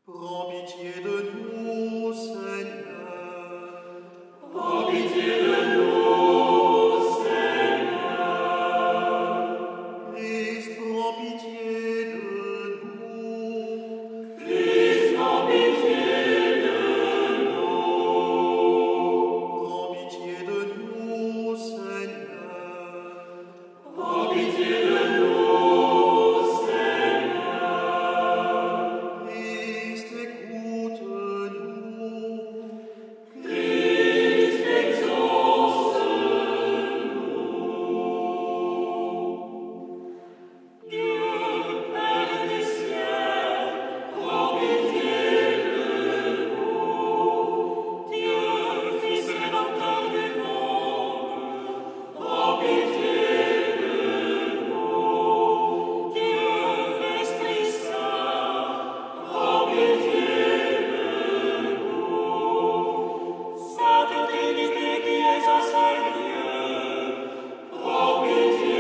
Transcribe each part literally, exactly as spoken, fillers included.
Prends pitié de nous, Seigneur. Prends pitié de nous, Seigneur. Christ, prends pitié de nous. Christ, prends pitié de nous. Prends pitié de nous, Seigneur. Prends pitié de nous, Seigneur. Christ, écoute-nous. Christ, exauce-nous. Dieu, Père des cieux, prends pitié de nous. Dieu, Fils rédempteur du monde, prends pitié de nous. Dieu, Esprit Saint, prends pitié de nous. Sainte Trinité qui es un seul Dieu, prends pitié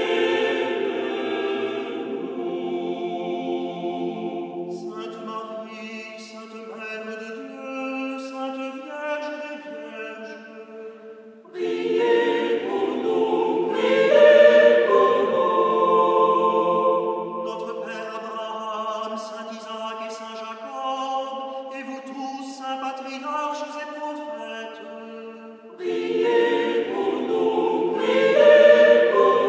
Sainte Marie, Sainte Mère de Dieu, Sainte Vierge des Vierges, Priez pour nous, priez pour nous. notre Père Abraham, Saint Isaac et Saint Jacob, et vous tous, saints patriarches et prophètes, Priez pour nous, priez pour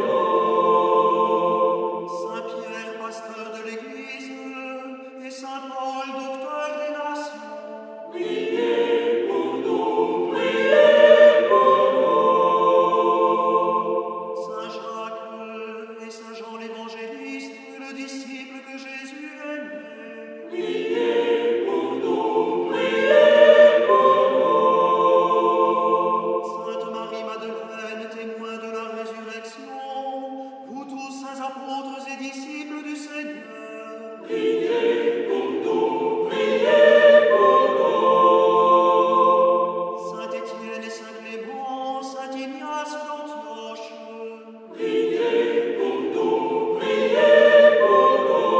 nous. Saint Pierre, pasteur de l'Église, et Saint Paul, docteur des nations, Priez pour nous, priez pour nous. Saint Jacques et Saint Jean l'évangéliste, le disciple que Jésus aimait, Priez pour nous, priez pour nous. Sainte Marie-Madeleine, témoin de la résurrection, vous tous, saints apôtres et disciples du Seigneur, Priez pour nous, priez pour nous. Saint Étienne et Saint Clément, Saint Ignace d'Antioche, Priez pour nous, priez pour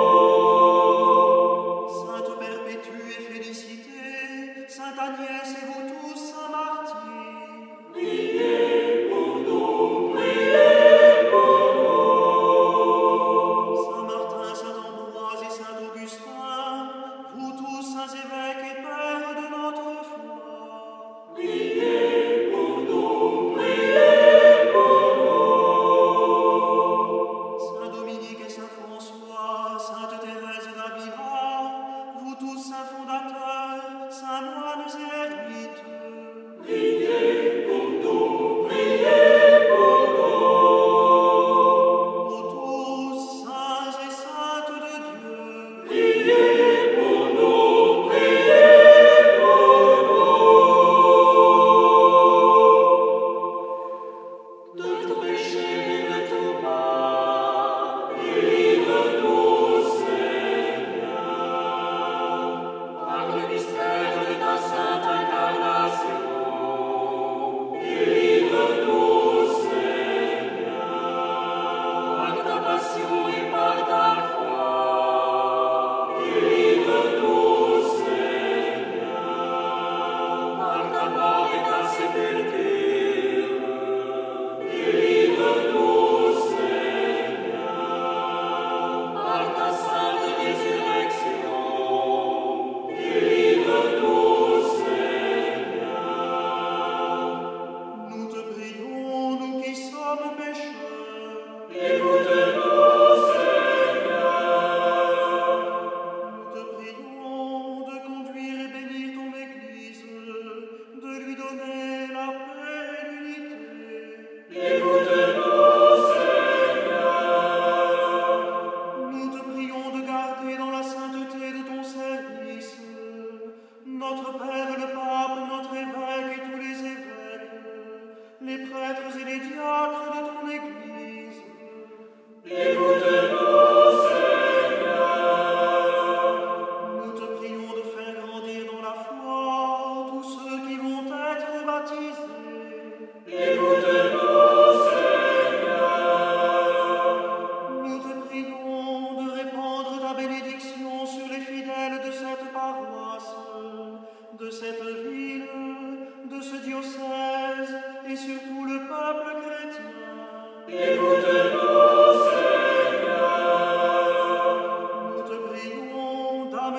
nous. Sainte Perpétue et Félicité, Sainte Agnès et vous tous, saints martyrs, Priez pour nous, priez pour nous. Saint Martin, Saint Ambroise et Saint Augustin, vous tous, saints évêques et pères de notre foi, Priez pour nous, priez pour nous. Saint Dominique et Saint François, Sainte Thérèse d'Avila, vous tous, saints fondateurs, saints moines et ermites, Priez pour nous, priez pour nous. vous tous, saints et saintes de Dieu, Priez pour nous, priez pour nous. De tout péché et de tout mal, délivre-nous, Seigneur, par le mystère de ta sainte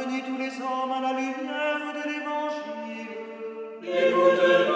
bénis tous les hommes à la lumière de l'Évangile. Écoute